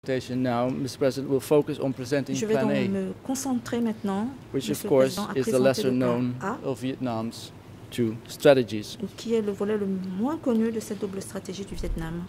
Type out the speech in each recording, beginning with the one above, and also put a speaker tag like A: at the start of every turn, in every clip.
A: presentation now, Mr. President, will focus on presenting
B: Je vais
A: Plan
B: donc
A: A,
B: me concentrer maintenant,
A: which of
B: Monsieur le
A: course
B: Président, à
A: is the
B: présenter
A: lesser
B: le plan
A: known
B: A,
A: of Vietnam's two strategies.
B: qui est le volet le moins connu de cette double stratégie du Vietnam.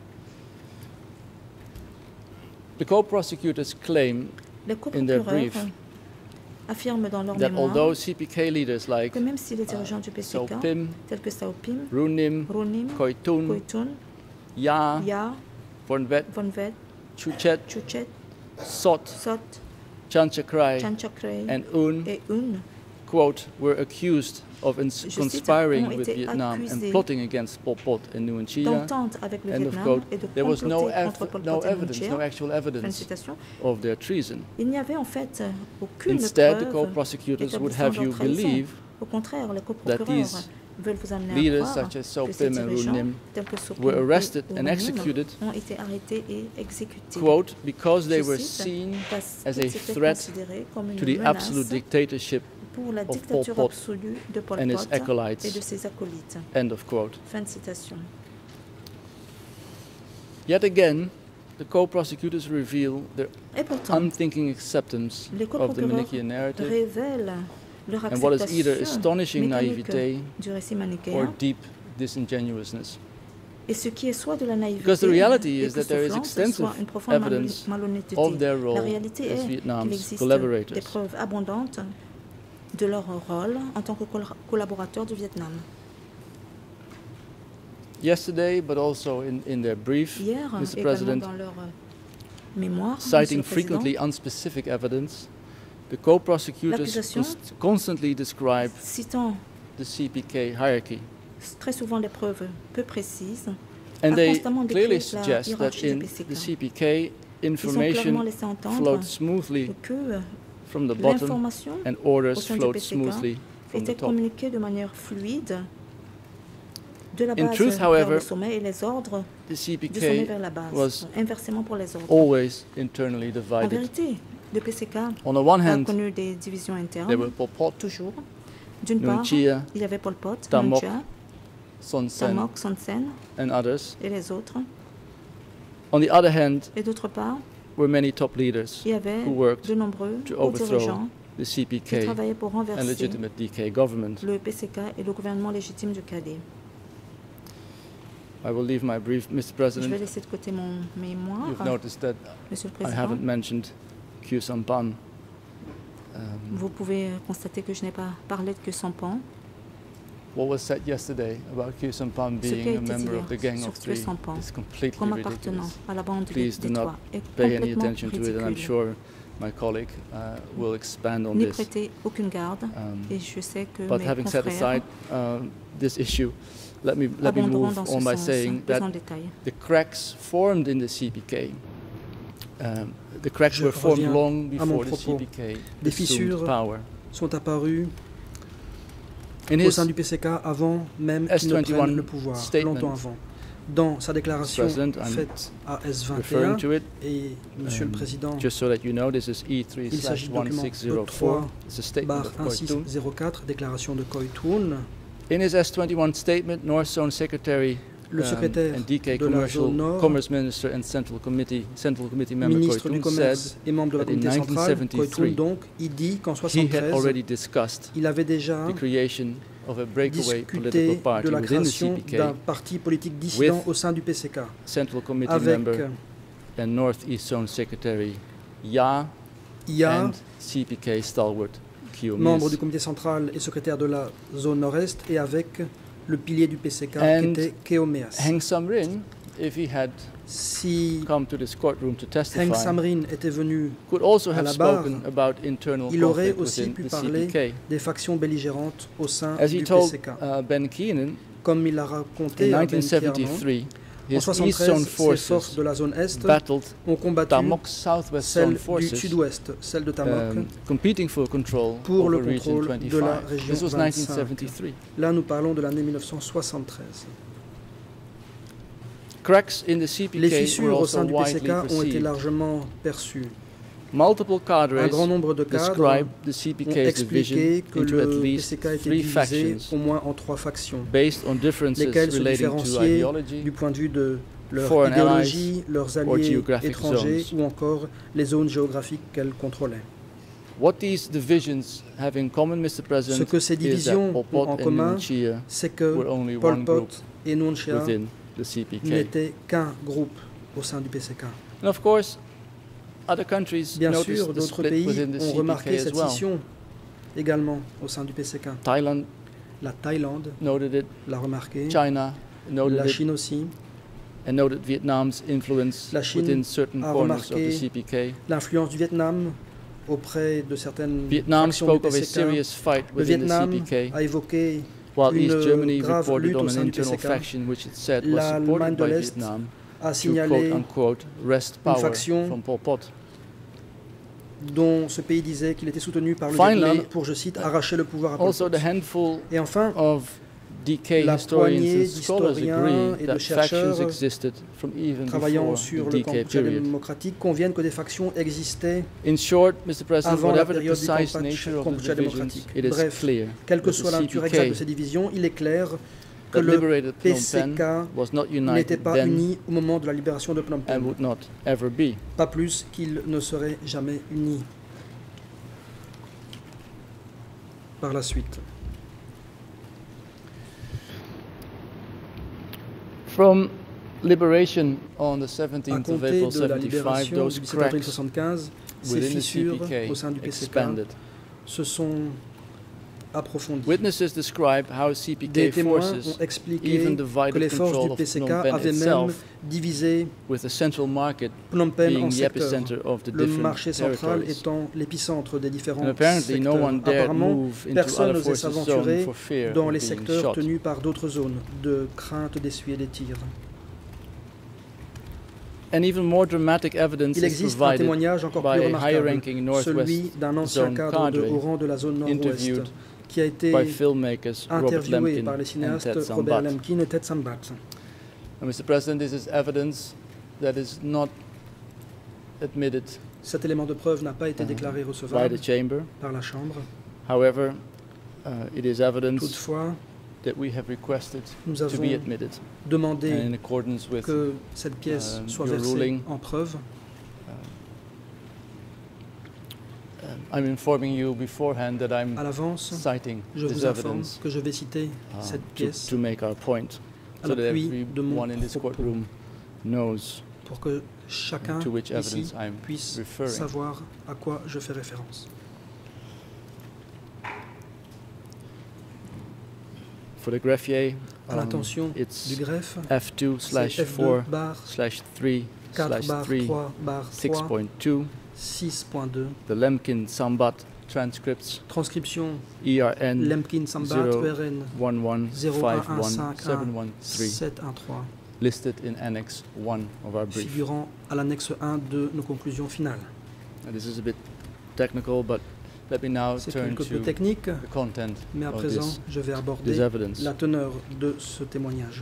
A: The co-prosecutors claim
B: Les
A: in their
B: co-procureurs
A: brief
B: affirment dans leur
A: that
B: mémoire
A: although CPK leaders like
B: que même si les dirigeants du
A: Sao
B: PCK,
A: Pim,
B: tels que Sao Pim,
A: Ru Nim,
B: Ronim,
A: Khoi Thun,
B: Koitun,
A: Ya,
B: Ya,
A: Von Vet,
B: Von Vet,
A: Chu Chet,
B: Chuchet,
A: Sot,
B: Sot,
A: Chan Chakrai,
B: Chan Chakray
A: and Un,
B: et Un,
A: quote, were accused of
B: cite,
A: conspiring
B: ont
A: with
B: été
A: Vietnam
B: accusés
A: and plotting against Pol Pot and Nguyen Chi Gia.
B: d'entente avec le
A: End of
B: Vietnam
A: quote.
B: et de
A: There was no,
B: comploter contre Pol
A: no
B: Pot et Nguyen
A: evidence,
B: Chi
A: no
B: Gia.
A: actual
B: Fin de
A: evidence
B: citation.
A: of their treason.
B: Il n'y avait en fait aucune
A: Instead, the
B: preuve
A: co-prosecutors would
B: établissant
A: have
B: leur
A: you
B: trahison.
A: believe
B: Au contraire, les
A: that
B: co-procureurs
A: these
B: veulent vous amener à
A: leaders,
B: croire
A: such as Sao
B: que ces
A: Pim and Ru
B: dirigeants,
A: Nim,
B: tels que Sao Pim
A: were
B: et
A: arrested
B: Ru
A: and
B: Nim,
A: executed,
B: ont été arrêtés et exécutés.
A: quote, because they
B: Je
A: were
B: cite,
A: seen
B: parce
A: as
B: qu'ils
A: a
B: étaient
A: threat
B: considérés comme une
A: to the
B: menace
A: absolute dictatorship
B: pour la
A: of Pol
B: dictature
A: Pot
B: absolue de Pol
A: and his
B: Pot et de
A: acolytes.
B: ses acolytes.
A: End of quote.
B: Fin de citation.
A: Yet again, the co-prosecutors reveal their
B: Et pourtant,
A: unthinking acceptance
B: les
A: of the
B: co-procureurs
A: Manichaean narrative
B: révèlent leur
A: and what is either
B: acceptation
A: astonishing
B: mécanique
A: naivete
B: du récit
A: or
B: manichéen,
A: deep disingenuousness.
B: et ce qui est soit de la naïveté
A: Because the reality is that there is
B: époustouflante,
A: extensive
B: soit une profonde
A: evidence
B: malhonnêteté.
A: of their
B: La
A: role
B: réalité
A: as
B: est qu'il
A: Vietnam's
B: existe des
A: collaborators.
B: preuves abondantes de leur rôle en tant que collaborateurs du Vietnam.
A: Yesterday, but also in their brief,
B: Hier,
A: Mr.
B: également
A: President,
B: dans leur mémoire, Monsieur
A: citing
B: le Président,
A: frequently unspecific evidence, the co-prosecutors
B: L'accusation
A: constantly describe
B: citant
A: the CPK hierarchy.
B: très souvent des preuves peu précises,
A: And
B: a
A: they
B: constamment décrit
A: clearly
B: la
A: suggest that
B: hiérarchie
A: in
B: du PCK.
A: the CPK,
B: Ils ont clairement
A: information
B: laissé entendre
A: flowed smoothly
B: que
A: from the bottom
B: l'information
A: and
B: au
A: orders
B: sein du
A: flowed
B: PCK
A: smoothly from the
B: était
A: top.
B: communiquée de manière fluide de la
A: In
B: base
A: truth,
B: vers
A: however,
B: le sommet et les ordres
A: The
B: du sommet
A: CPK
B: vers la base,
A: was
B: inversement pour les ordres.
A: always internally
B: En
A: divided.
B: vérité, le PCK
A: On the one
B: a
A: hand,
B: connu des divisions
A: there
B: internes,
A: were Pol Pot,
B: toujours. D'une
A: Nguyen
B: part,
A: Chi Gia,
B: il y avait Pol Pot,
A: Tam
B: Nguyen
A: Mok,
B: Chi Gia,
A: Son
B: Tam
A: Sen,
B: Mok, Son Sen
A: and others.
B: et les autres.
A: On the other hand,
B: Et d'autre part,
A: were many top leaders
B: il y avait
A: who worked
B: de nombreux
A: to
B: hauts
A: overthrow
B: dirigeants
A: the
B: qui
A: CPK
B: travaillaient pour
A: and
B: renverser
A: legitimate DK government.
B: le PCK et le gouvernement légitime du KD.
A: I will leave my brief, Mr.
B: Je vais
A: President.
B: laisser de côté mon mémoire,
A: You've noticed that
B: Monsieur le
A: I
B: Président.
A: haven't mentioned Khieu Samphan.
B: Vous pouvez constater que je n'ai pas parlé de Khieu Samphan.
A: What was said yesterday about Khieu Samphan
B: Ce qui a
A: being a
B: été dit
A: member of the
B: hier
A: Gang
B: sur
A: of
B: Khieu
A: Three
B: Samphan
A: is completely
B: comme appartenant
A: ridiculous.
B: à la bande
A: Please
B: des
A: do not
B: Trois est
A: pay any
B: complètement
A: attention to it, and I'm
B: ridicule.
A: sure my colleague will expand on
B: N'y
A: this.
B: prêtez aucune garde et je sais que
A: But
B: mes
A: having set
B: confrères
A: aside this issue, let me
B: abonderont
A: move
B: dans ce
A: on by
B: sens,
A: saying
B: plus
A: that
B: en détail.
A: the cracks formed in the CPK, the cracks
C: Je
A: were formed
C: reviens
A: long
C: à mon
A: before the
C: propos.
A: CPK
C: Des
A: assumed
C: fissures
A: power.
C: sont apparus
A: In
C: au
A: his
C: sein du PCK avant même qu'ils ne
A: S21
C: prennent le pouvoir,
A: statement,
C: longtemps avant. Dans sa déclaration
A: President, I'm
C: faite à
A: referring
C: S21,
A: to it,
C: et Monsieur le Président,
A: just so that you know, this is
C: il s'agit du document
A: E3/1604. It's a statement
C: barre
A: of Khoi Thun.
C: 1604, déclaration de Khoi Thun,
A: In his S21 statement, North Zone Secretary
C: le secrétaire
A: and DK
C: de la zone Nord,
A: Commerce Minister and Central Committee member Khoi
C: ministre du
A: Thun
C: Commerce
A: said
C: et membre de la
A: that in
C: communauté centrale, Khoi
A: 1973,
C: Thun donc, il dit qu'en
A: he had
C: 1973,
A: already discussed
C: il avait déjà
A: the creation of a breakaway political
C: discuté
A: party
C: de la
A: within the
C: création
A: CPK,
C: d'un parti politique dissident
A: with
C: au sein du PCK,
A: Central Committee
C: avec
A: member and Northeast Zone Secretary Ya
C: IA,
A: and CPK stalwart Khieu
C: membre
A: Mies.
C: du comité central et secrétaire de la zone nord-est, et avec le pilier du PCK
A: And
C: qui était Kheo Meas.
A: Heng Samrin, if he had
C: Si
A: come to this courtroom to
C: Heng
A: testify,
C: Samrin était venu,
A: could also
C: à
A: have
C: la barre,
A: spoken about internal
C: il aurait
A: conflict
C: aussi
A: within
C: pu
A: the
C: parler
A: CPK.
C: des factions belligérantes au sein
A: As he
C: du
A: told
C: PCK.
A: Ben Keenan,
C: Comme il l'a
A: in
C: raconté à Ben Kiernan,
A: 1973,
C: en
A: his East Zone
C: 1973, ces forces
A: forces
C: de la zone Est
A: battled
C: ont combattu
A: Tam Mok's Southwest Zone
C: celles du
A: forces,
C: sud-ouest, celles de Tam Mok,
A: competing for control
C: pour le
A: over Region
C: contrôle
A: 25.
C: de la région
A: This was
C: 25.
A: 1973.
C: Là, nous parlons de l'année 1973.
A: Cracks in the
C: Les
A: CPK were
C: fissures au
A: also
C: sein du
A: widely
C: PCK ont été
A: perceived.
C: largement perçues.
A: Multiple
C: Un
A: cadres
C: grand nombre de cadres
A: described the
C: ont
A: CPK's division
C: expliqué que
A: into at
C: le
A: least
C: PCK était
A: 3
C: divisé
A: factions
C: au moins en 3 factions,
A: based on differences
C: lesquelles se
A: relating to
C: différenciaient
A: ideology,
C: du point de vue de leur
A: foreign
C: idéologie, leurs
A: or
C: alliés
A: geographic
C: étrangers
A: zones.
C: ou encore les zones géographiques qu'elles contrôlaient.
A: What these divisions have in common, Mr.
C: Ce
A: President,
C: que ces
A: is that
C: divisions
A: Pol
C: ont
A: Pot
C: en
A: and
C: commun,
A: Nuon Chea
C: c'est que
A: were only
C: Pol
A: one group
C: Pot et Nuon Chea
A: within the CPK.
C: n'étaient qu'un groupe au sein du PCK.
A: And of course, other countries
C: Bien
A: noticed
C: sûr,
A: the
C: d'autres
A: split
C: pays
A: within the
C: ont remarqué
A: CPK as
C: cette
A: well.
C: scission également au sein du PCK.
A: Thailand
C: La Thaïlande
A: noted it,
C: l'a remarqué,
A: China noted
C: la
A: it,
C: Chine aussi,
A: and noted Vietnam's influence
C: La Chine
A: within certain
C: a
A: corners of the
C: remarqué
A: CPK.
C: l'influence du Vietnam auprès de certaines
A: Vietnam
C: factions du
A: spoke of a
C: PCK.
A: serious fight
C: Le
A: within the
C: Vietnam
A: CPK,
C: a évoqué
A: while
C: une
A: East Germany
C: grave
A: reported
C: lutte
A: on
C: au
A: an
C: sein du
A: internal
C: PCK.
A: faction which it said was
C: L'Allemagne
A: supported
C: de
A: by
C: l'Est
A: Vietnam
C: a
A: to
C: signalé
A: quote-unquote wrest
C: une
A: power
C: faction
A: from Pol Pot.
C: dont ce pays disait qu'il était soutenu par le
A: Finally,
C: Vietnam pour, je cite, arracher le pouvoir à Pol
A: Also,
C: Pot.
A: the handful
C: Et enfin,
A: of DK
C: La
A: historians
C: poignée
A: and scholars
C: d'historiens
A: agree
C: et de
A: that factions
C: chercheurs
A: existed from even
C: travaillant
A: before
C: sur
A: the
C: le
A: DK
C: Kampuchea
A: period.
C: démocratique conviennent que des factions existaient
A: In short, Mr. President,
C: avant la
A: whatever the
C: période du
A: precise nature of the
C: Kampuchea
A: divisions,
C: démocratique.
A: it is
C: Bref,
A: clear
C: quelle que
A: that
C: soit
A: the
C: la nature exacte de
A: CPK
C: ces divisions, il est clair que
A: that
C: le
A: liberated Phnom
C: PCK
A: Penh was not
C: n'était
A: united
C: pas
A: then
C: uni au moment de la libération de Phnom
A: and
C: Penh,
A: would not ever be.
C: pas plus qu'il ne serait jamais uni par la suite.
A: From liberation on the
C: À
A: 17th of
C: compter
A: April
C: de la
A: 75,
C: libération
A: those
C: du 17 avril
A: cracks
C: 75, ces
A: within the
C: fissures
A: CPK
C: au sein du PCK
A: expanded.
C: se sont approfondies.
A: Witnesses describe how
C: Des
A: CPK
C: témoins
A: forces
C: ont expliqué
A: even
C: que
A: divided
C: les forces
A: control
C: du
A: of
C: PCK
A: Phnom Penh
C: avaient même
A: itself,
C: divisé
A: with the central market
C: Phnom Penh en
A: being the
C: secteurs,
A: epicenter of the
C: le
A: different
C: marché central
A: territories.
C: étant l'épicentre des différents
A: And apparently no
C: secteurs.
A: one dared
C: Apparemment,
A: move into
C: personne
A: other
C: n'osait
A: forces' zones
C: s'aventurer
A: for fear
C: dans
A: of
C: les
A: being
C: secteurs
A: shot.
C: tenus par d'autres zones, de crainte d'essuyer des tirs.
A: And even more dramatic evidence
C: Il
A: is
C: existe un
A: provided
C: témoignage encore
A: by
C: plus
A: a
C: remarquable,
A: high-ranking Northwest
C: celui d'un ancien
A: Zone
C: cadre de
A: cadre
C: haut rang de la zone nord-ouest
A: interviewed
C: qui a été
A: by filmmakers Robert
C: interviewé
A: Lemkin
C: par les
A: and
C: cinéastes
A: Ted
C: Robert
A: Sambat.
C: Lemkin et Ted Sambat.
A: And Mr. President, this is evidence that is not admitted
C: Cet élément de preuve n'a pas été déclaré
A: by
C: recevable
A: the chamber.
C: par la Chambre.
A: However, it is evidence
C: Toutefois,
A: that we have requested
C: nous
A: to
C: avons
A: be admitted,
C: demandé
A: and in accordance with
C: que cette pièce soit
A: your
C: versée
A: ruling,
C: en preuve.
A: I'm informing you beforehand that I'm
C: À l'avance,
A: citing
C: je
A: this
C: vous informe
A: evidence
C: que je vais citer cette pièce
A: to make our point,
C: à
A: so that
C: l'appui de mon
A: everyone in this
C: propos,
A: courtroom knows
C: pour que chacun
A: to which
C: ici
A: evidence I'm
C: puisse
A: referring.
C: savoir à quoi je fais référence.
A: For the greffier,
C: À l'intention
A: it's
C: du greffe,
A: F2
C: c'est
A: slash 4
C: F2 barre
A: slash 3
C: 4
A: slash
C: barre
A: 3
C: 3 barre 3
A: 6.2,
C: 6.2.
A: the Lemkin Sambat transcripts
C: Transcription
A: ERN
C: Lemkin Sambat
A: Zero.
C: ERN
A: 1151713
C: 713
A: listed in Annex 1 of our brief.
C: figurant à l'annexe 1 de nos conclusions finales.
A: And this is a bit technical, but let me now
C: C'est
A: turn
C: quelque peu
A: to
C: technique,
A: the content
C: mais à
A: of
C: présent,
A: this
C: je vais aborder
A: evidence.
C: la teneur de ce témoignage.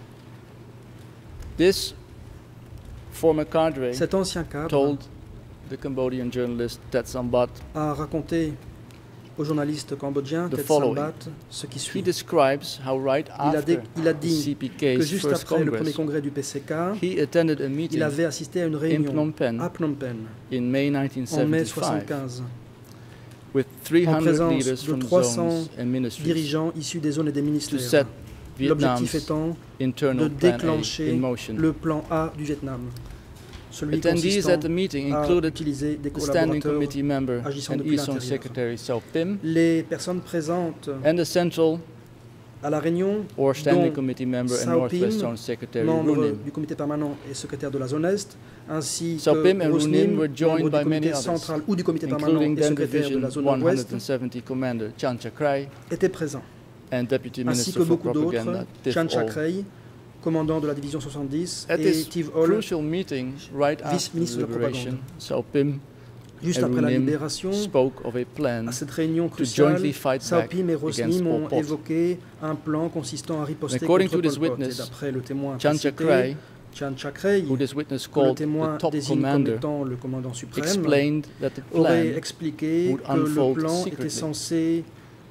A: This former cadre
C: Cet ancien cadre
A: told the Cambodian journalist Tet Sambat
C: a raconté au journaliste cambodgien
A: The
C: Ted
A: following.
C: Sambat ce qui
A: he
C: suit.
A: describes how right after
C: Il a
A: the
C: dit que
A: CPK's
C: juste
A: first
C: après le premier
A: Congress,
C: congrès du PCK,
A: he attended a
C: il
A: meeting
C: avait assisté à une
A: in
C: réunion
A: Phnom Penh
C: à Phnom Penh
A: in May
C: en mai
A: 1975
C: 1975,
A: with
C: en
A: 300
C: présence
A: leaders
C: de
A: from
C: 300
A: zones and ministries
C: dirigeants issus des zones et des
A: to
C: ministères.
A: set
C: L'objectif
A: Vietnam's
C: étant de
A: internal plan A
C: déclencher
A: in motion.
C: le plan A du Vietnam, celui
A: Attendees
C: consistant
A: at the meeting
C: à
A: included
C: utiliser des
A: the Standing
C: collaborateurs,
A: Committee member
C: agissant
A: and
C: depuis
A: ESON
C: l'intérieur.
A: Secretary Sao Pim
C: les personnes présentes
A: and the Central
C: à la réunion,
A: or Standing
C: dont
A: Committee member and
C: Sao
A: Northwest
C: Pim,
A: Zone Secretary
C: membre
A: Runim.
C: du comité permanent et secrétaire de la zone Est, ainsi
A: Sao
C: que
A: Pim and
C: Rosnim,
A: Runim were joined
C: membre
A: by
C: du comité
A: many others,
C: central ou du comité permanent
A: including
C: et
A: then
C: secrétaire de
A: Division
C: la zone Ouest,
A: 170 Commander Chan Chakrai
C: étaient présents,
A: and Deputy
C: ainsi que
A: Minister for
C: beaucoup d'autres,
A: Propaganda Tif
C: Chan
A: Ol.
C: Chakrey, commandant de la division 70,
A: At
C: et
A: this
C: Tiv Ol,
A: crucial meeting, right after
C: vice-ministre
A: the
C: de la
A: liberation,
C: propagande.
A: Sao Pim
C: juste
A: and
C: après la
A: Runim
C: libération.
A: spoke of a plan
C: À cette réunion
A: to
C: cruciale,
A: jointly fight
C: Sao
A: back
C: Pim et
A: against
C: Rosnim
A: Pol
C: ont
A: Pot.
C: évoqué un plan consistant à riposter
A: According
C: contre
A: to this
C: Pol Pot. Et
A: witness,
C: d'après le témoin
A: Chan
C: précité,
A: Chakrai,
C: Chan Chakrey,
A: who this witness
C: que le
A: called
C: témoin
A: the top
C: désigne comme
A: commander,
C: étant le commandant suprême,
A: explained that the
C: aurait
A: plan
C: expliqué
A: would
C: que le
A: unfold
C: plan
A: secretly.
C: était censé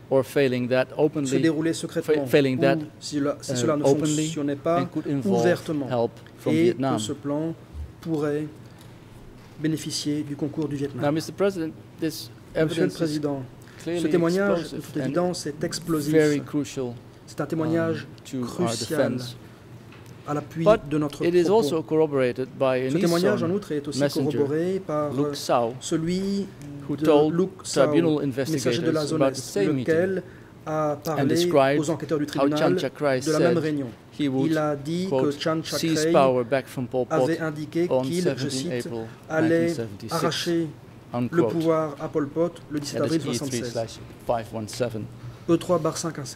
A: or failing that
C: se
A: openly,
C: dérouler secrètement,
A: failing that,
C: ou si cela ne
A: openly,
C: fonctionnait pas
A: and could involve
C: ouvertement,
A: help from
C: et
A: Vietnam.
C: que ce plan pourrait bénéficier du concours du
A: Now,
C: Vietnam.
A: Mr. President, this
C: Monsieur le
A: evidence is
C: Président, ce
A: clearly
C: témoignage, de
A: explosive
C: toute
A: and
C: évidence, est explosif.
A: very crucial
C: C'est un témoignage
A: to our
C: crucial
A: defense.
C: à l'appui
A: But
C: de notre
A: it is
C: propos.
A: also corroborated by an
C: Ce témoignage, en
A: Eastern
C: outre, est aussi
A: messenger,
C: corroboré par
A: Luke Sao,
C: celui
A: who
C: de
A: told
C: Luc Sao,
A: tribunal
C: messager de la
A: investigators
C: zone
A: about the
C: Est,
A: same meeting
C: lequel a
A: and
C: parlé
A: described
C: aux enquêteurs du
A: how Chiang
C: tribunal
A: Chak-rai
C: de la même
A: said
C: réunion.
A: he would,
C: Il a dit que
A: quote,
C: Chiang
A: seize
C: Chak-rai
A: power back from Pol Pot
C: avait indiqué
A: on
C: qu'il,
A: 17
C: je cite,
A: April
C: allait
A: 1976,
C: arracher le
A: unquote.
C: pouvoir à Pol Pot le 17
A: That
C: avril
A: is
C: 1976.
A: E3/517.
C: E3/517.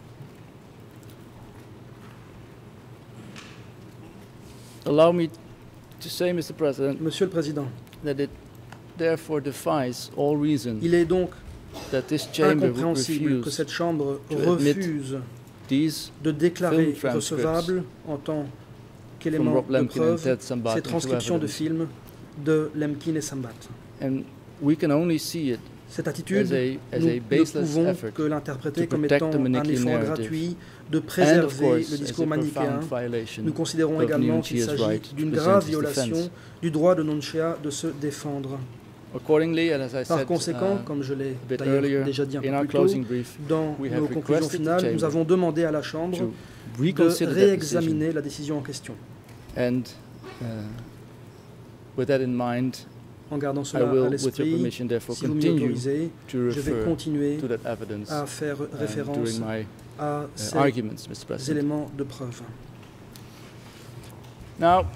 A: Allow me to say, Mr. President,
C: Monsieur le Président,
A: that it therefore defies all reason
C: il est donc
A: that this chamber would
C: incompréhensible que
A: refuse
C: cette Chambre
A: to admit
C: refuse
A: these
C: de déclarer
A: film transcripts
C: recevable en tant
A: from
C: qu'élément
A: Rob
C: de
A: Lemkin and
C: preuve
A: Ted Sambat
C: ces
A: into
C: transcriptions de
A: evidence.
C: films de Lemkin et Sambat.
A: And we can only see it
C: Cette attitude,
A: as
C: nous
A: a
C: ne
A: baseless
C: pouvons
A: effort
C: que l'interpréter
A: to
C: comme
A: protect
C: étant
A: the
C: un
A: Manichaean
C: effort
A: narrative.
C: gratuit de
A: and of
C: préserver
A: course
C: le
A: as a
C: discours manichéen.
A: profound violation
C: Nous considérons
A: of
C: également qu'il
A: Nunchia's
C: s'agit
A: right to
C: d'une
A: present
C: grave
A: his
C: violation
A: defense.
C: du droit de Nunchia de se défendre.
A: Accordingly, and as I
C: Par
A: said
C: conséquent, comme je l'ai
A: bit
C: d'ailleurs
A: earlier,
C: déjà dit un
A: in
C: peu
A: our
C: plus tôt,
A: closing brief,
C: dans
A: we have
C: nos conclusions
A: requested the
C: finales, nous
A: Chamber
C: avons demandé à la Chambre
A: to
C: de
A: reconsider that
C: réexaminer
A: decision.
C: la décision en question.
A: And with that in mind,
C: En gardant
A: I
C: cela à
A: will, with your
C: l'esprit,
A: permission, therefore
C: si vous m'y
A: continue
C: autorisez,
A: to
C: je vais
A: refer
C: continuer
A: to that evidence
C: à faire référence
A: during my
C: à ces
A: arguments, Mr. President.
C: éléments de preuve.
A: Now,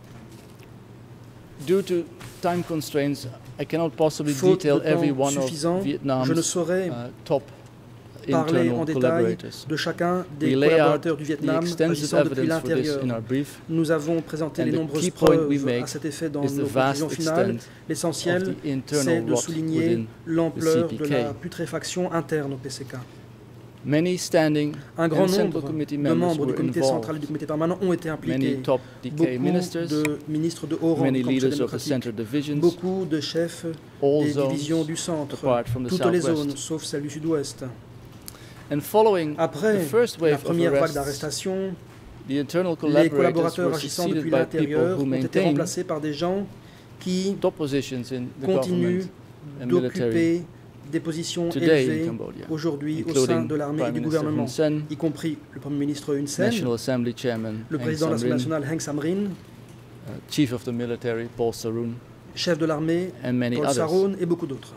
A: due to time constraints, I cannot possibly
C: Faute
A: detail
C: de
A: every
C: temps
A: one of
C: suffisant,
A: Vietnam's
C: je ne saurais
A: top
C: parler
A: internal
C: en détail
A: collaborators.
C: de chacun des
A: We lay out
C: collaborateurs du
A: the
C: Vietnam
A: extensive
C: agissant depuis
A: evidence for this
C: l'intérieur.
A: in our brief.
C: Nous avons présenté
A: And
C: les
A: the
C: nombreuses
A: key point we
C: preuves
A: make
C: à cet effet dans
A: is the
C: nos
A: vast
C: conclusions finales.
A: extent
C: L'essentiel,
A: of the
C: c'est
A: internal
C: de
A: rot
C: souligner
A: within
C: l'ampleur de
A: CPK.
C: la putréfaction interne au PCK.
A: Many standing
C: Un grand
A: and central
C: nombre
A: committee
C: de
A: members
C: membres du
A: were
C: comité central et
A: involved.
C: du comité permanent ont été
A: Many
C: impliqués.
A: top DK
C: Beaucoup
A: ministers,
C: de ministres de haut rang
A: many
C: du Conseil
A: leaders of the
C: démocratique,
A: center divisions,
C: beaucoup de chefs
A: all
C: des
A: zones
C: divisions du centre,
A: apart from the
C: toutes les zones
A: southwest.
C: sauf celle du sud-ouest.
A: And following
C: Après
A: the first
C: la
A: wave of
C: première vague
A: arrests,
C: d'arrestations,
A: the internal
C: les
A: collaborators
C: collaborateurs
A: were
C: agissant
A: succeeded
C: depuis
A: by people
C: l'intérieur
A: who
C: ont été
A: maintained
C: remplacés par des gens qui
A: top positions in the
C: continuent
A: government and military
C: d'occuper des positions
A: today in
C: élevées
A: Cambodia,
C: aujourd'hui au sein
A: including
C: de l'armée et
A: Prime
C: du
A: Minister
C: gouvernement,
A: Hun Sen,
C: y compris le Premier ministre Hun Sen,
A: National Assembly Chairman
C: le
A: Heng
C: président de l'Assemblée
A: Samrin,
C: nationale Heng Samrin,
A: Chief of the Military Paul Saroun,
C: chef de l'armée
A: and many
C: Paul
A: others.
C: Saroun et beaucoup d'autres.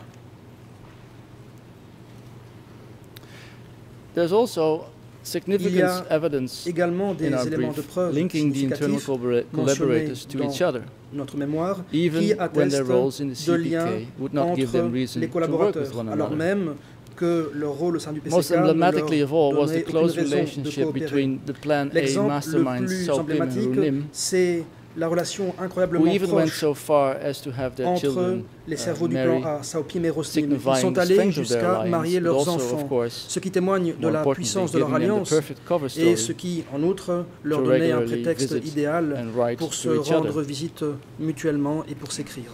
A: There's also
C: Il y
A: significant
C: a
A: evidence
C: également des
A: in our
C: éléments de
A: brief
C: preuve
A: linking the internal
C: significatifs
A: collaborators to
C: dans
A: each other,
C: notre mémoire
A: even
C: qui
A: when their
C: attestent
A: roles in the
C: de liens
A: CPK would not give them
C: entre
A: reason
C: les
A: to work with
C: collaborateurs,
A: one
C: alors
A: another.
C: même que leur rôle au sein du PCK
A: Most
C: ne leur
A: emblematically of all was the
C: donnait aucune
A: close
C: raison de
A: relationship
C: coopérer.
A: between the Plan A
C: L'exemple le
A: masterminds
C: plus
A: Sao Pim and
C: emblématique,
A: Runim,
C: c'est la relation
A: who
C: incroyablement
A: even went
C: proche
A: so far as to have their
C: entre
A: children
C: les cerveaux du
A: marry,
C: plan A, Sao Pim et Rosnim. Ils
A: signifying
C: sont
A: the
C: allés
A: strength of their
C: jusqu'à
A: alliance,
C: marier
A: but
C: leurs
A: also, of
C: enfants,
A: course,
C: ce qui témoigne de
A: more
C: la
A: importantly,
C: puissance de leur
A: giving them the
C: alliance
A: perfect cover
C: et
A: story
C: ce qui, en outre, leur
A: to
C: donnait un
A: regularly
C: prétexte
A: visit
C: idéal
A: and write
C: pour se
A: to each
C: rendre
A: other.
C: visite mutuellement et pour s'écrire.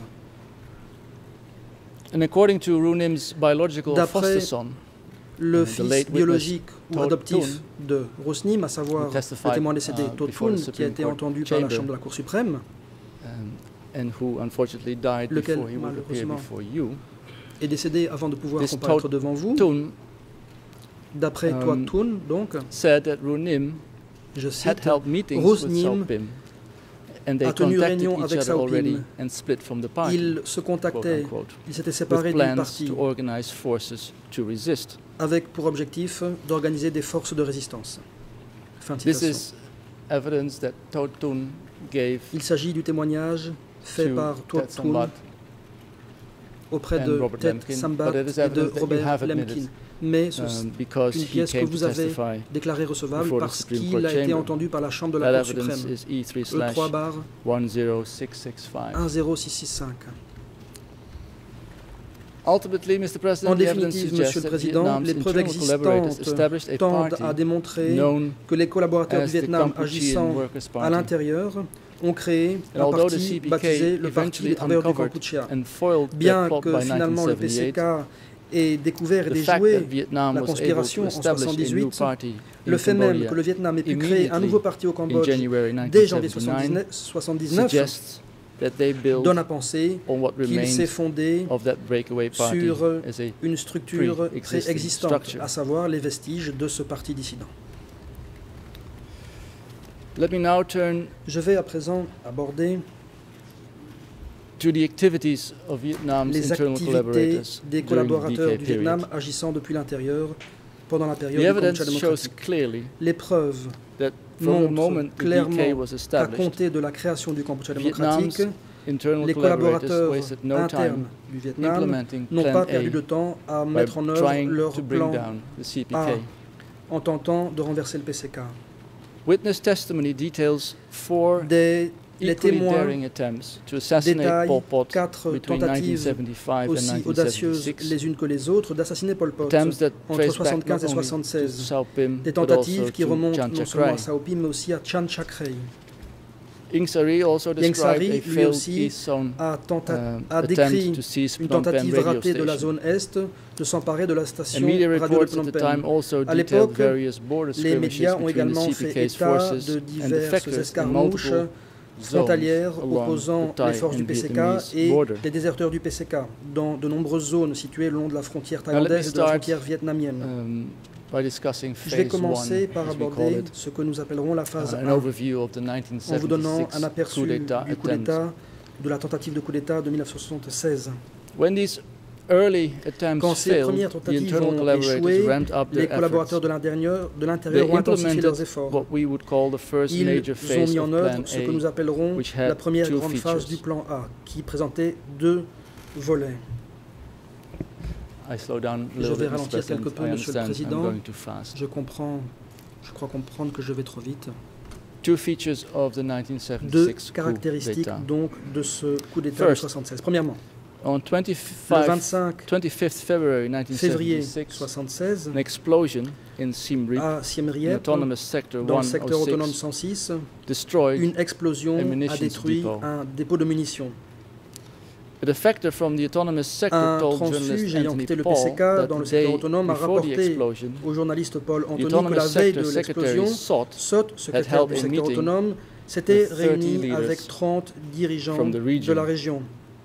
A: And according to Runim's biological
C: D'après
A: foster son,
C: Le
A: the
C: fils
A: late
C: biologique ou
A: Toh
C: adoptif de Rosnim, à savoir
A: who testified,
C: le témoin décédé
A: before
C: Totun,
A: the
C: qui a
A: Supreme
C: été
A: Court
C: entendu par la
A: chamber,
C: Chambre de la Cour suprême,
A: and who unfortunately died
C: lequel,
A: before he would appear
C: malheureusement,
A: before you,
C: est décédé avant de pouvoir
A: This
C: comparaître devant vous.
A: Tun
C: D'après Totun, donc,
A: said that Runim
C: je
A: had
C: cite,
A: held meetings
C: Rosnim
A: with Sao Pim, and they
C: a tenu
A: contacted
C: réunion
A: each
C: avec
A: other
C: Sao
A: already
C: Pim.
A: and split from the party,
C: Ils se
A: quote
C: contactaient,
A: unquote,
C: ils s'étaient
A: with
C: séparés du
A: plans
C: parti
A: to organize forces to resist.
C: avec pour objectif d'organiser des forces de résistance. Fin de
A: This
C: citation.
A: is evidence that Totun gave
C: Il s'agit du témoignage fait
A: to
C: par
A: Ted
C: Totun
A: Sambat
C: auprès
A: and
C: de
A: Robert
C: Ted
A: Lemkin,
C: Sambat
A: but it is
C: et de
A: evidence that you
C: Robert
A: have
C: Lemkin.
A: admitted,
C: Mais c'est
A: because
C: une
A: he
C: pièce que
A: came to
C: vous avez
A: testify.
C: déclarée recevable
A: before the
C: parce
A: Supreme
C: qu'il
A: Court
C: a été
A: chamber.
C: entendu par la Chambre de
A: That
C: la Cour
A: evidence
C: suprême.
A: is E3/10665.
C: E3/10665.
A: Ultimately, Mr. President,
C: En
A: the evidence
C: définitive,
A: suggests
C: Monsieur le
A: that
C: Président,
A: Vietnam's
C: les preuves
A: internal collaborators
C: existantes
A: established a
C: tendent
A: party
C: à démontrer
A: known
C: que les collaborateurs
A: as
C: du
A: the
C: Vietnam
A: Kampuchean
C: agissant
A: Workers'
C: à
A: Party,
C: l'intérieur ont créé
A: And
C: un
A: although the
C: parti
A: CPK
C: baptisé le Parti
A: eventually
C: des travailleurs du
A: uncovered
C: Kampuchea.
A: and foiled their
C: Bien
A: plot
C: que
A: by
C: finalement le
A: 1978,
C: PCK ait découvert et
A: The fact that
C: déjoué
A: Vietnam
C: la
A: was able
C: conspiration
A: to
C: en
A: establish a new
C: 78,
A: party
C: le
A: in
C: fait même
A: Cambodia
C: que le Vietnam ait pu créer un nouveau
A: immediately
C: parti au
A: in
C: Cambodge
A: January
C: dès janvier
A: 1979
C: 1979
A: suggests that they built
C: donne à penser
A: on what
C: qu'il s'est
A: remains
C: fondé
A: of that breakaway party
C: sur
A: as a
C: une structure
A: pre-existing
C: préexistante,
A: structure.
C: à savoir les vestiges de ce parti dissident.
A: Let me now turn
C: Je vais à présent aborder
A: to the activities of Vietnam's
C: les
A: internal
C: activités
A: collaborators
C: des
A: during the
C: collaborateurs
A: DK
C: du
A: period.
C: Vietnam agissant depuis l'intérieur pendant la période
A: The
C: du
A: evidence
C: Cambodge
A: shows
C: démocratique.
A: clearly
C: Les preuves
A: that from the moment
C: montrent
A: the DK
C: clairement
A: was
C: qu'à
A: established,
C: compter de la création du Cambodge
A: Vietnam's
C: démocratique,
A: internal
C: les
A: collaborators
C: collaborateurs
A: wasted no
C: internes
A: time
C: du Vietnam
A: implementing
C: n'ont
A: Plan
C: pas
A: A
C: perdu de temps à
A: by
C: mettre en œuvre
A: trying
C: leur
A: to bring
C: plan
A: down the CPK.
C: A en tentant de renverser le PCK.
A: Witness testimony details four
C: Les
A: equally
C: témoins
A: daring attempts to assassinate
C: détaillent
A: Pol Pot
C: 4
A: between
C: tentatives
A: 1975 and
C: aussi audacieuses
A: 1976.
C: les unes que les autres d'assassiner Pol Pot
A: Attempts that
C: entre
A: trace back
C: 75 et
A: not only to
C: 76.
A: Sao Pim,
C: Des
A: but
C: tentatives
A: also
C: qui
A: to
C: remontent
A: Chan
C: non
A: Chak
C: seulement à
A: Rai.
C: Sao Pim mais aussi à Chan Chak Rai.
A: Ieng Sary also
C: Ieng
A: described
C: Sary,
A: a
C: lui
A: failed
C: aussi,
A: East Zone
C: a
A: attempt
C: décrit
A: to seize
C: une
A: Phnom Penh
C: tentative
A: radio
C: ratée de la
A: station.
C: zone Est de s'emparer de la
A: And
C: station
A: media
C: radio de
A: reports
C: Phnom
A: at the time
C: Penh.
A: also
C: À
A: detailed
C: l'époque,
A: various border
C: les
A: skirmishes
C: médias ont
A: between the
C: également fait
A: CPK's
C: état
A: forces
C: de
A: and
C: diverses
A: defectors in
C: escarmouches
A: multiple
C: frontalières
A: zones along
C: opposant
A: the Thai
C: les forces du
A: and
C: PCK
A: Vietnamese
C: et
A: border.
C: des déserteurs du PCK dans de nombreuses zones situées le long de la frontière
A: Now, let me
C: thaïlandaise et de la
A: start,
C: frontière vietnamienne.
A: by discussing
C: Je vais
A: phase
C: commencer
A: one,
C: par
A: as we call
C: aborder
A: it,
C: ce que nous appellerons la phase
A: an
C: 1,
A: overview of the
C: en vous donnant un
A: 1976
C: aperçu
A: coup
C: du
A: d'État
C: coup
A: attempt.
C: d'État, de la tentative de coup d'État de 1976.
A: When these early attempts
C: Quand ces
A: failed,
C: premières
A: the
C: tentatives
A: internal
C: ont
A: collaborators
C: échoué,
A: ramped up
C: les
A: their
C: collaborateurs
A: efforts.
C: de l'intérieur
A: They
C: ont intensifié leurs
A: implemented
C: efforts.
A: what we would call the first
C: Ils
A: major
C: ont
A: phase
C: mis
A: of
C: en
A: Plan
C: œuvre ce que nous
A: A,
C: appellerons
A: which had
C: la première
A: two
C: grande phase du
A: features.
C: plan A, qui présentait 2 volets.
A: I slow down a
C: Je
A: little
C: vais
A: bit, Mr.
C: ralentir quelque
A: President.
C: peu,
A: I
C: Monsieur le
A: understand I'm
C: Président.
A: going too fast.
C: Je crois comprendre que je vais trop vite.
A: Two features of the
C: Deux
A: 1976 coup
C: caractéristiques
A: d'État.
C: donc de ce coup d'État de
A: First,
C: 76. Premièrement,
A: On
C: le
A: 25th February
C: février
A: 1976,
C: 76,
A: an explosion in Siem Reap,
C: à Siem
A: in
C: Reap,
A: autonomous sector
C: dans le secteur autonome
A: 106,
C: 106,
A: destroyed
C: une explosion
A: a
C: a
A: munitions
C: détruit
A: depot.
C: un dépôt de munitions.
A: A defector from the autonomous sector
C: Un
A: told
C: transfuge
A: journalist
C: ayant
A: Anthony
C: quitté le
A: Paul
C: PCK
A: that
C: dans le
A: the
C: secteur
A: day
C: autonome a
A: before the
C: rapporté
A: explosion,
C: au journaliste Paul
A: the
C: Anthony que
A: autonomous
C: la veille de
A: sector
C: l'explosion,
A: secretary
C: SOT, secrétaire
A: held
C: du
A: a
C: secteur
A: meeting
C: autonome, s'était
A: with 30
C: réuni
A: leaders
C: avec 30 dirigeants
A: from the region.
C: de la région.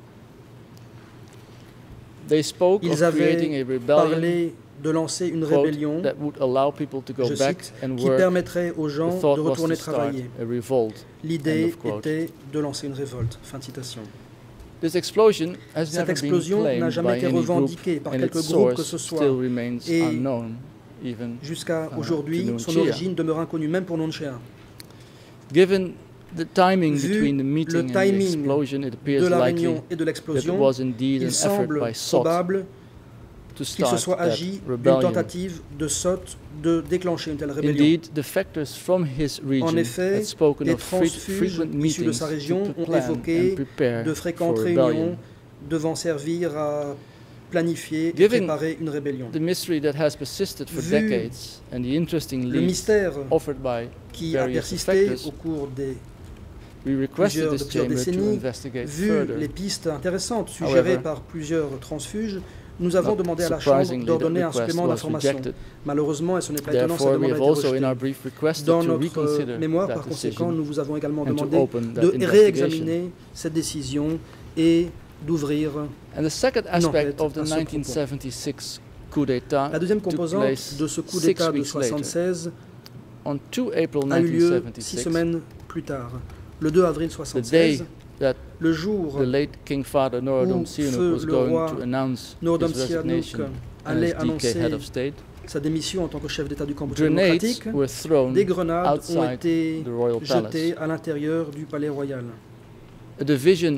A: They spoke
C: Ils
A: of creating
C: avaient
A: a rebellion,
C: parlé de lancer une
A: quote,
C: rébellion,
A: that would allow people to go
C: je
A: back
C: cite,
A: and
C: qui
A: work.
C: permettrait aux
A: The
C: gens
A: thought
C: de
A: was to
C: retourner
A: start
C: travailler.
A: a revolt. End
C: L'idée
A: of quote.
C: était de lancer une révolte. Fin de citation.
A: This explosion has
C: Cette
A: never been
C: explosion n'a
A: claimed
C: jamais
A: by
C: été
A: any group,
C: revendiquée par
A: and
C: quelque
A: its
C: groupe que
A: source
C: ce soit.
A: still remains
C: Et
A: unknown, even
C: Jusqu'à
A: to
C: aujourd'hui,
A: Nuon
C: son
A: Chea.
C: origine demeure inconnue, même pour Nuon Chea.
A: Given the timing
C: Vu
A: between the
C: le
A: meeting and the
C: timing
A: explosion, it
C: De
A: appears
C: la
A: likely
C: réunion et de
A: that it
C: l'explosion,
A: was indeed
C: il
A: an effort
C: semble
A: by SOT
C: probable
A: to
C: qu'il se
A: start
C: soit
A: that
C: agi d'une
A: rebellion.
C: tentative de SOT de déclencher une telle rébellion.
A: Indeed, defectors from his region
C: En effet,
A: had spoken
C: des
A: of
C: transfuges
A: frequent
C: issus de
A: meetings
C: sa région
A: to
C: ont
A: plan
C: évoqué
A: and prepare
C: de
A: for
C: fréquentes
A: rebellion.
C: réunions devant servir à planifier et
A: Given
C: préparer une rébellion.
A: The mystery that has persisted for
C: Vu
A: decades and the interesting
C: Le
A: leads
C: mystère
A: offered by
C: qui a
A: various
C: persisté
A: defectors,
C: au cours des
A: we requested this
C: plusieurs
A: chamber to
C: décennies,
A: investigate
C: vu
A: further.
C: les pistes intéressantes suggérées
A: However,
C: par plusieurs transfuges, nous avons
A: Not
C: demandé à la Chambre
A: surprisingly,
C: d'ordonner
A: the
C: un
A: request
C: supplément
A: was
C: d'information.
A: rejected.
C: Malheureusement, et ce n'est pas étonnant, cette
A: Therefore, we
C: demande a
A: have
C: été
A: also, in
C: rejetée.
A: our brief, requested
C: Dans
A: to
C: notre
A: reconsider
C: mémoire,
A: that
C: par conséquent,
A: decision
C: nous vous avons également
A: and to
C: demandé
A: open that
C: de
A: investigation.
C: réexaminer cette décision et d'ouvrir.
A: And the second
C: enquête
A: aspect of the
C: à ce propos.
A: 1976 coup d'État
C: La deuxième
A: took
C: composante
A: place
C: de ce coup
A: 6
C: d'État de
A: weeks later.
C: 76
A: On 2 April
C: a eu lieu 6
A: 1976,
C: semaines plus tard, le 2 avril
A: the day
C: 76,
A: that
C: le jour
A: the late King Father Norodom
C: où
A: Sihanouk
C: feu
A: was
C: le
A: going
C: roi
A: to announce
C: Norodom
A: his resignation
C: Sihanouk
A: as
C: allait
A: DK
C: annoncer
A: head of state.
C: sa démission en tant que chef d'État du Cambodge
A: Grenades
C: démocratique,
A: were thrown
C: des grenades ont
A: outside
C: été
A: the royal
C: jetées
A: palace.
C: à l'intérieur du palais royal.
A: A Division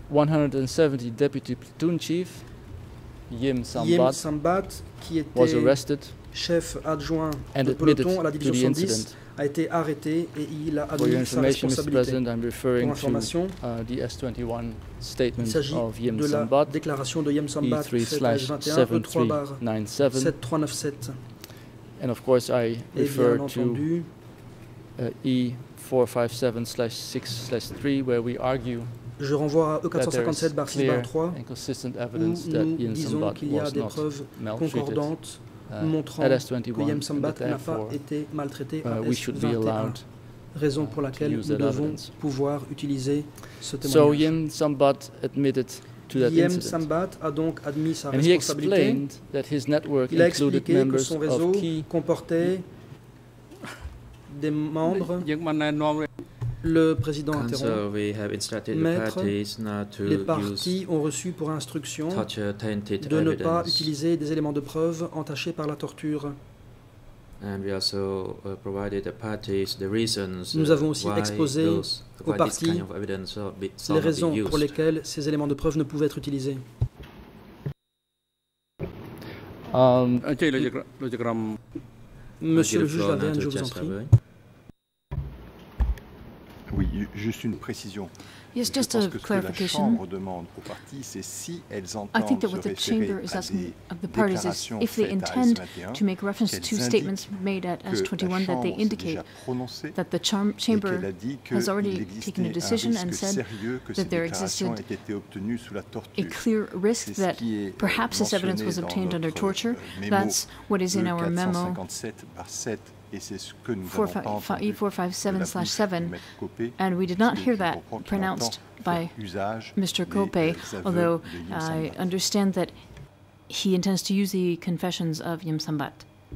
A: 170 Deputy Platoon Chief, Yim
C: Yim
A: Sambat,
C: Sambat, qui
A: was
C: était
A: arrested
C: chef adjoint
A: and
C: de
A: admitted
C: peloton à la
A: to
C: division
A: the
C: 110,
A: incident.
C: a été arrêté et il a
A: For your
C: admis sa
A: information, Mr.
C: responsabilité.
A: President, I'm
C: Pour
A: referring to
C: information,
A: the S21
C: il
A: statement
C: s'agit
A: of Yim
C: de la
A: Sambat,
C: déclaration de Yim Sambat faite à H21 E3/7397.
A: E3/7397. And of course, I
C: Et
A: refer
C: bien
A: to
C: entendu,
A: E457/6/3, where we argue
C: Je renvoie à
A: that there is clear
C: E457/6/3
A: and consistent
C: où
A: evidence that
C: nous
A: Yen
C: disons
A: Sambat
C: qu'il y a
A: was
C: des
A: not
C: preuves
A: maltreated
C: concordantes montrant
A: at
C: que
A: S21
C: Yem
A: and
C: Sambat
A: that
C: n'a pas
A: therefore
C: été maltraité à
A: we should be
C: S21,
A: allowed
C: raison pour laquelle
A: use
C: nous
A: that
C: devons
A: evidence.
C: pouvoir utiliser ce
A: So
C: témoignage.
A: Yen Sambat admitted to that
C: Yem
A: incident.
C: Sambat a donc admis sa
A: And he
C: responsabilité.
A: explained that his network
C: Il a
A: included
C: expliqué que
A: members
C: son réseau
A: of key
C: comportait des membres.
D: យើងបានណែនាំ
C: Le président
E: Council,
C: interrompt.
E: we have instructed the
C: Maître,
E: parties not to
C: Les
E: use
C: parties ont reçu pour instruction
E: torture tainted
C: de ne pas
E: evidence.
C: utiliser des éléments de preuve entachés par la torture.
E: And we also provided the parties the reasons
C: Nous avons aussi
E: why
C: exposé
E: those,
C: aux
E: why this
C: parties
E: kind of evidence shall
C: les
E: not be
C: raisons pour
E: used.
C: lesquelles ces éléments de preuve ne pouvaient être utilisés.
D: អញ្ជើញលោកចក្រម
C: Monsieur le
E: Give the
C: juge
E: floor now
C: Laverne,
E: to
C: je vous en
E: Judge
C: prie.
E: Laverne.
F: Oui, juste une précision.
G: Yes,
F: Je
G: just
F: pense
G: a
F: que ce que la
G: clarification.
F: Chambre demande aux parties, c'est si elles
G: I think
F: entendent
G: that
F: se
G: what the
F: référer
G: chamber is
F: à
G: asking
F: des
G: of the parties is
F: déclarations
G: if they
F: faites à
G: intend
F: S21,
G: to make reference to
F: qu'elles
G: statements
F: indiquent
G: made at
F: que la
G: S21 that they
F: Chambre s'est
G: indicate
F: déjà prononcée
G: that the
F: et
G: chamber
F: qu'elle a dit
G: has
F: qu'il
G: already
F: existait
G: taken a
F: un
G: decision and
F: risque
G: said
F: sérieux que ces
G: that there
F: déclarations
G: existed
F: aient été obtenues sous la
G: a
F: torture.
G: clear risk
F: C'est ce
G: that
F: qui est
G: perhaps this evidence was
F: mentionné
G: obtained
F: dans
G: under
F: notre,
G: torture.
F: mémo
G: That's what is in our memo
F: E457/7 et c'est ce que nous n'avons pas entendu de la bouche du
G: E457/7,
F: maître Copé,
G: and we did
F: parce
G: not
F: que
G: hear
F: je
G: that
F: comprends qu'il
G: pronounced
F: entend
G: by
F: faire usage
G: Mr.
F: des,
G: Kope,
F: aveux
G: although
F: de Yem
G: I
F: Sambat.
G: understand that he intends to use the confessions of Yem Sambat.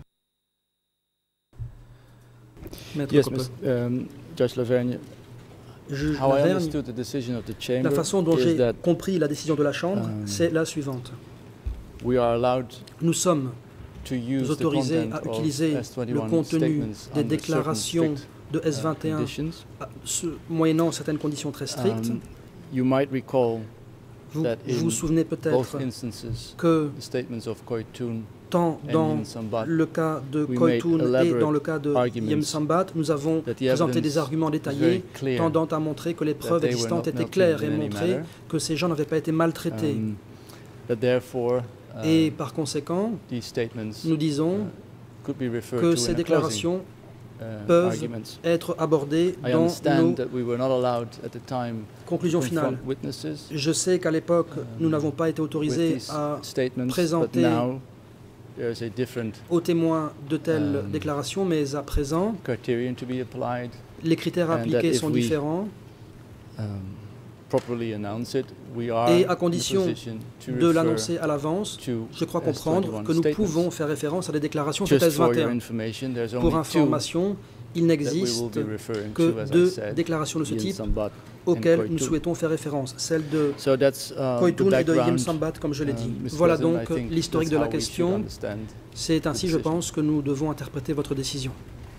C: Maître
A: Yes,
C: Coppe.
A: Judge Lavergne,
C: Juge
A: how I
C: Laverne,
A: understood the decision of the chamber
C: la façon dont
A: is
C: j'ai
A: that
C: compris la décision de la Chambre, c'est la suivante.
A: we are allowed
C: Nous sommes
A: to use the
C: autorisés
A: content
C: à
A: of
C: utiliser
A: S21
C: le contenu
A: statements
C: des
A: under
C: déclarations
A: certain
C: de
A: strict,
C: S21
A: conditions.
C: moyennant certaines conditions très strictes.
A: You might recall
C: Vous
A: that in
C: vous souvenez
A: both
C: peut-être
A: instances,
C: que
A: the statements of Koitun
C: tant
A: and
C: dans
A: Yen Sambat,
C: le cas de
A: we
C: Koitun
A: made
C: et dans le cas de
A: arguments
C: Yem Sambat, nous avons
A: that the
C: présenté
A: evidence
C: des arguments
A: is
C: détaillés
A: very clear
C: tendant à montrer que les preuves
A: they were
C: existantes
A: not
C: étaient
A: maltreated
C: claires et
A: in any
C: montré
A: manner.
C: que ces gens n'avaient pas été maltraités.
A: that therefore
C: Et par conséquent,
A: these statements
C: nous disons
A: could be referred
C: que
A: to
C: ces
A: in a closing
C: déclarations peuvent
A: arguments.
C: être abordées
A: I
C: dans
A: understand
C: nos
A: that we were not allowed at the time
C: conclusions
A: to
C: finales.
A: confront witnesses
C: Je sais qu'à l'époque, nous n'avons pas été
A: with
C: autorisés
A: these
C: à
A: statements, but
C: présenter
A: now there's a different
C: aux témoins de telles
A: Um,
C: déclarations, mais à présent,
A: criterion to be applied.
C: les critères
A: and that
C: appliqués
A: if
C: sont
A: we
C: différents.
A: Properly announce it, we are
C: Et à
A: in a
C: condition
A: position to
C: de
A: refer
C: l'annoncer à l'avance,
A: to
C: je crois comprendre
A: S21
C: que nous
A: statements.
C: pouvons faire référence à des déclarations faites
A: Just for your
C: S21.
A: information, there's
C: Pour
A: only two
C: information, il
A: that we will
C: n'existe
A: be referring
C: que
A: to, as I
C: 2
A: said,
C: déclarations de ce
A: Yen
C: type
A: Sambat
C: auxquelles
A: and
C: nous
A: Koitun.
C: souhaitons faire référence, celle de
A: So that's the
C: Koitun et de Yem
A: background.
C: Sambat, comme je l'ai dit.
A: Mr.
C: Voilà
A: President,
C: donc
A: I think
C: l'historique de
A: that's
C: la
A: how we should
C: question.
A: understand.
C: C'est ainsi, je
A: decision.
C: pense, que nous devons interpréter votre décision.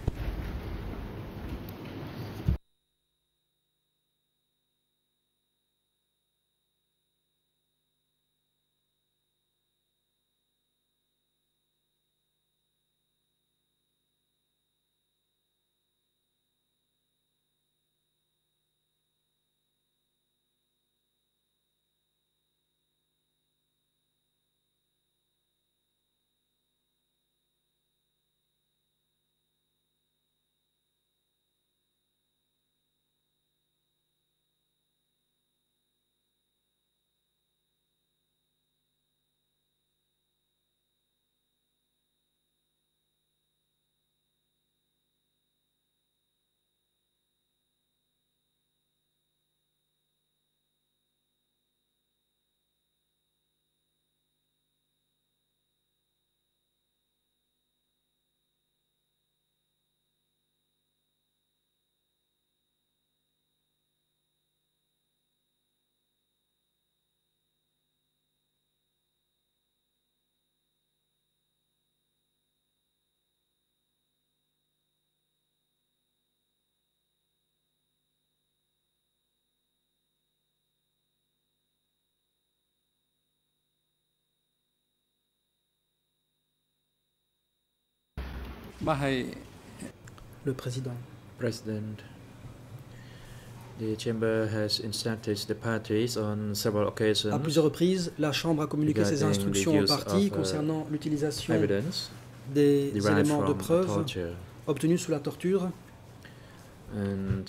C: Le président.
E: President, the chamber has instructed the parties on several occasions
C: À plusieurs reprises, la Chambre a communiqué ses
E: regarding
C: instructions
E: the
C: aux
E: use
C: parties
E: of,
C: concernant l'utilisation
E: evidence
C: des
E: derived
C: éléments de
E: from
C: preuve
E: torture.
C: obtenus sous la torture.
E: And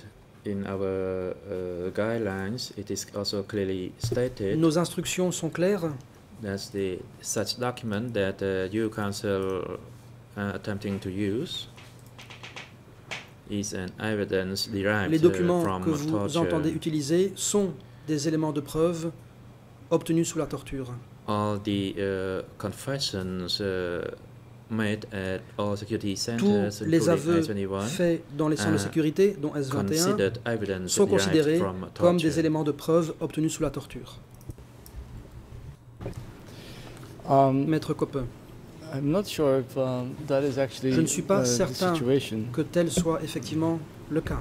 E: In our guidelines, it is also clearly stated
C: Nos instructions sont claires.
E: that such document that you council attempting to use is an evidence derived
C: Les documents
E: from
C: que vous entendez
E: torture.
C: utiliser sont des éléments de preuve obtenus sous la torture.
E: All the confessions made at all security
C: Tous
E: centers,
C: les
E: including
C: aveux
E: S21,
C: faits dans les centres de sécurité, dont S21,
E: considered evidence
C: sont
E: derived
C: considérés
E: from
C: comme
E: torture.
C: des éléments de preuve obtenus sous la torture. Maître Coppin,
A: I'm not sure if that is actually
C: je ne suis pas
A: the
C: certain
A: situation.
C: que tel soit effectivement le cas.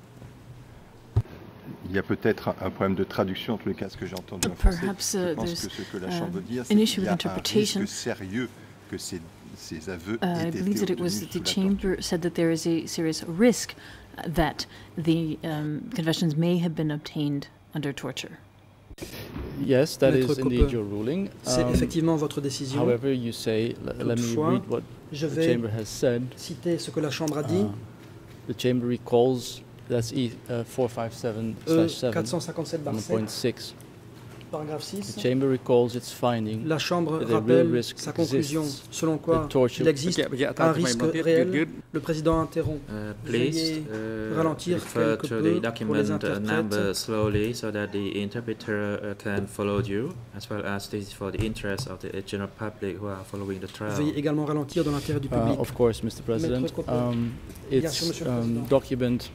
F: Il y a peut-être un problème de traduction, en tous les cas, ce que j'ai entendu en français.
G: Perhaps
F: Je pense
G: there's
F: que ce que la Chambre veut dire,
G: an
F: c'est qu'il
G: issue
F: y
G: with
F: a un
G: interpretation.
F: risque sérieux que ces aveux
G: I
F: aient été
G: believe that it
F: obtenus
G: was
F: sous
G: the
F: la torture.
G: chamber said that there is a serious risk that the confessions may have been obtained under torture.
A: Yes, that
C: Maître
A: is indeed
C: Coppin,
A: your ruling.
C: C'est effectivement votre décision.
A: However, you say, let me
C: Toutefois,
A: read what
C: Je
A: the
C: vais
A: chamber has said.
C: citer ce que la Chambre a dit.
A: The chamber recalls, that's E 457/7,
C: 457/7,
A: 1.6.
C: paragraphe 6.
A: The chamber recalls its finding
C: La Chambre
A: that a real
C: rappelle
A: risk
C: sa conclusion
A: exists
C: selon quoi
A: that torture
C: il existe un risque réel. Le président interrompt.
E: Please
C: Veuillez ralentir
E: refer
C: quelque
E: to
C: peu
E: the
C: pour
E: document
C: les interprètes.
E: number slowly so that the interpreter can follow you, as well as this is for the interest of the general public who are following the trial.
C: Veuillez également ralentir dans l'intérêt du public.
A: of course, Mr. President.
C: Maître Coppin. Bien sûr,
A: It's
C: Monsieur le Président.
A: document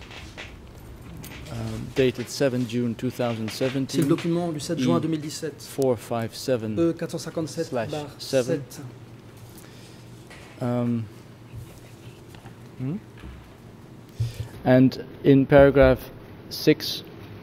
A: dated 7 June
C: C'est le
A: 2017,
C: document du 7 juin 2017,
A: 457.
C: E457/7.
A: And in paragraph 6,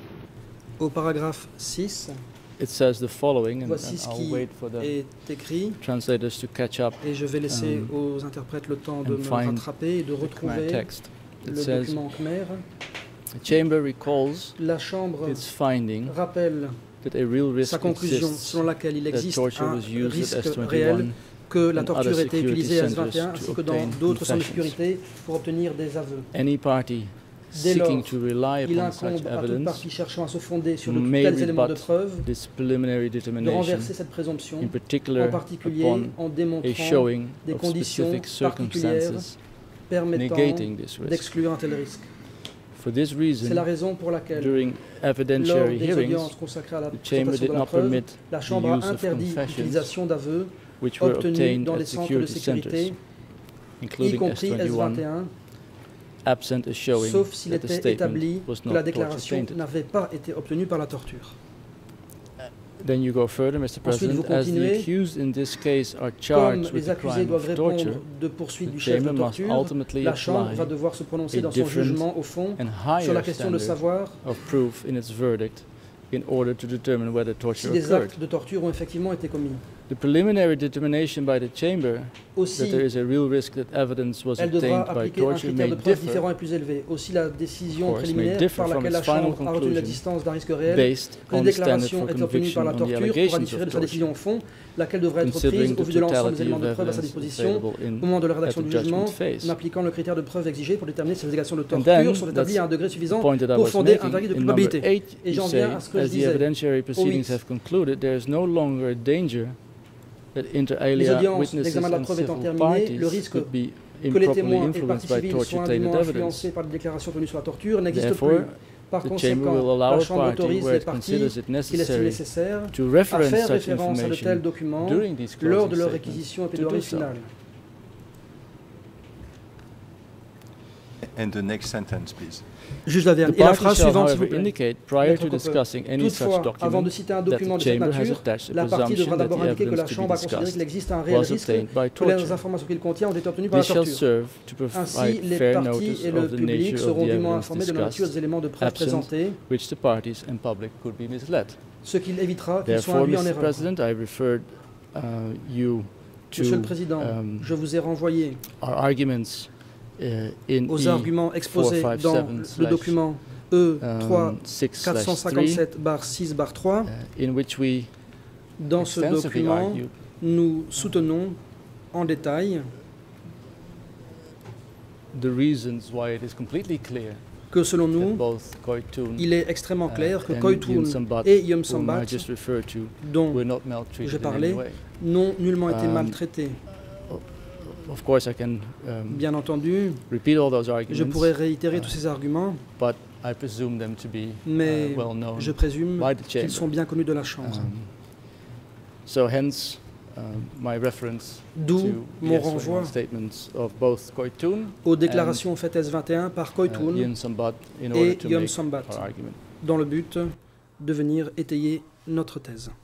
C: Au paragraphe 6,
A: it says the following, and
C: voici ce
A: I'll
C: qui
A: wait for the
C: est écrit,
A: translators to catch up
C: et je vais laisser aux interprètes le temps de
A: and
C: me
A: find
C: rattraper et de
A: the Khmer
C: retrouver
A: text. It
C: le
A: says,
C: document khmer.
A: the chamber recalls
C: La Chambre
A: its finding
C: rappelle
A: that a real risk
C: sa conclusion
A: exists
C: selon laquelle il
A: that
C: existe
A: torture
C: un
A: was used
C: risque
A: at S21
C: réel que la
A: and
C: torture
A: other
C: a été
A: security
C: utilisée à
A: centers
C: S21
A: to
C: ainsi que dans
A: obtain
C: d'autres centres de
A: confessions.
C: sécurité pour obtenir des aveux.
A: Any party
C: Dès lors,
A: seeking to rely
C: il
A: upon
C: incombe
A: such
C: à toute
A: evidence
C: partie cherchant à se fonder sur de
A: may
C: tels éléments de
A: rebut
C: preuve
A: this preliminary
C: de
A: determination,
C: renverser cette présomption,
A: in
C: en
A: particular
C: particulier
A: upon
C: en
A: a
C: démontrant
A: showing
C: des
A: of
C: conditions
A: specific
C: particulières
A: circumstances
C: permettant
A: negating this risk.
C: d'exclure un tel risque.
A: For this
C: C'est
A: reason,
C: la raison pour laquelle,
A: during
C: lors
A: evidentiary
C: des
A: hearings,
C: audiences consacrées à la
A: the chamber
C: présentation
A: did
C: de la
A: not
C: preuve,
A: permit
C: la
A: the
C: Chambre a
A: use of
C: interdit
A: confessions
C: l'utilisation d'aveux
A: which were
C: obtenus
A: obtained
C: dans
A: at
C: les centres de
A: security centers,
C: sécurité, y
A: including
C: compris
A: S21,
C: S21,
A: absent a showing
C: sauf s'il
A: that the
C: était
A: statement
C: établi
A: was
C: que la
A: not
C: déclaration
A: torture-tainted.
C: n'avait pas été obtenue par la torture.
A: Then you go further, Mr.
C: Ensuite, vous
A: President, as the
C: continuez.
A: accused in this case are
C: Comme
A: charged with
C: les
A: the
C: accusés
A: crime
C: doivent
A: of
C: répondre
A: torture,
C: de poursuites
A: the
C: du chef de
A: chamber must
C: torture,
A: ultimately
C: la Chambre va
A: apply
C: devoir se prononcer
A: a
C: dans son
A: different
C: jugement au fond
A: and
C: sur la
A: higher
C: question de
A: standard
C: savoir
A: of proof in its verdict in order to determine whether
C: si
A: torture
C: des
A: occurred.
C: actes de torture ont effectivement été commis.
A: The preliminary determination by the chamber that
C: Aussi,
A: there is a real risk that evidence was
C: elle devra
A: obtained by
C: appliquer un
A: torture
C: critère
A: may
C: de preuve
A: differ
C: différent et plus élevé. Aussi, la décision
A: Of course, may
C: préliminaire
A: differ
C: par
A: from
C: laquelle la
A: its final
C: Chambre a retenu
A: conclusion
C: l'existence d'un risque réel,
A: based
C: que les
A: on the standard
C: déclarations
A: for
C: étaient obtenues par
A: conviction
C: la
A: on the
C: torture pourra
A: allegations
C: différer
A: of
C: de sa
A: torture,
C: décision au fond, laquelle devrait être prise
A: considering
C: au
A: the
C: vu de l'ensemble des
A: totality
C: éléments
A: of
C: de preuve à sa
A: evidence
C: disposition
A: available
C: au moment de la
A: at
C: rédaction
A: the
C: du jugement,
A: judgment phase.
C: en appliquant le critère de preuve exigé pour déterminer si les allégations de
A: And then,
C: torture sont établies à un degré
A: the
C: suffisant
A: point that I
C: pour
A: was
C: fonder un
A: making
C: verdict de
A: in number
C: culpabilité.
A: 8,
C: Et
A: you
C: j'en
A: say,
C: viens à ce que je
A: as the
C: disais.
A: evidentiary proceedings
C: 8.
A: have concluded, there is no longer a danger that inter
C: Les
A: alia
C: audiences
A: witnesses
C: d'examen de la
A: and
C: preuve étant
A: civil
C: terminées,
A: parties
C: le risque
A: could be
C: que les
A: improperly
C: témoins et
A: influenced
C: parties
A: by
C: civiles soient
A: torture-tainted
C: indûment
A: evidence.
C: influencés par des déclarations tenues sur la torture n'existe
A: Therefore,
C: plus. Par
A: the chamber
C: conséquent,
A: will allow
C: la
A: a
C: Chambre
A: party
C: autorise
A: where
C: les
A: it
C: parties
A: considers it
C: qu'il estime
A: necessary
C: nécessaire
A: to
C: à
A: reference
C: faire
A: such
C: référence à de tels
A: information
C: documents
A: during these
C: lors de
A: closing
C: leur
A: statements
C: réquisition et
A: to
C: plaidoirie
A: do so.
C: finale.
F: And the next sentence, please.
C: Juste la
A: The
C: dernière. Et la
A: party
C: phrase
A: shall,
C: suivante, s'il vous
A: however,
C: plaît.
A: indicate prior
C: Maître
A: to
C: Coppin.
A: discussing any such
C: Toutefois, avant
A: document
C: de citer un
A: that
C: document
A: the
C: de cette
A: chamber has
C: nature,
A: attached a
C: la partie
A: presumption
C: devra
A: that
C: d'abord
A: the
C: indiquer que la
A: evidence to be
C: Chambre a considéré
A: discussed
C: qu'il existe un réel
A: was
C: risque
A: obtained by
C: que les
A: torture.
C: informations qu'il contient ont été obtenues par la
A: This shall
C: torture.
A: serve to
C: Ainsi,
A: provide
C: les
A: fair
C: parties
A: notice
C: et le
A: of the
C: public
A: nature of
C: seront
A: the
C: dûment
A: evidence
C: informés de la nature des
A: discussed,
C: éléments de preuve
A: absent
C: présentés,
A: which the parties and public could be misled.
C: ce qui évitera qu'ils soient
A: Therefore,
C: induits en
A: Mr.
C: erreur.
A: President, I referred you
C: Monsieur le
A: to
C: Président, je vous ai renvoyé
A: our arguments in
C: aux arguments exposés dans le document E3 457/6/3.
A: in which we
C: Dans ce
A: extensively
C: document,
A: argued
C: nous soutenons en détail
A: the reasons why it is completely clear
C: que selon
A: that
C: nous,
A: both Koitun
C: il est extrêmement clair que
A: and
C: Koitun
A: Yum Sambat,
C: et Yum
A: whom I
C: Sambat,
A: just referred to,
C: dont
A: were not maltreated
C: j'ai
A: in
C: parlé,
A: any way.
C: n'ont nullement été
A: Um,
C: maltraités.
A: Of course, I can
C: Bien entendu,
A: repeat all those
C: je
A: arguments,
C: pourrais réitérer tous ces arguments,
A: but I presume them to be
C: mais
A: well known
C: je présume
A: by the
C: qu'ils
A: chamber.
C: sont bien connus de la Chambre.
A: So hence my reference
C: D'où
A: to
C: mon
A: the
C: renvoi
A: S21 statements of both Koitun
C: aux déclarations faites S21 par Koitun
A: Yum Sambat in order
C: et
A: to
C: Yum
A: make
C: Sambat,
A: our argument.
C: dans le but de venir étayer notre thèse.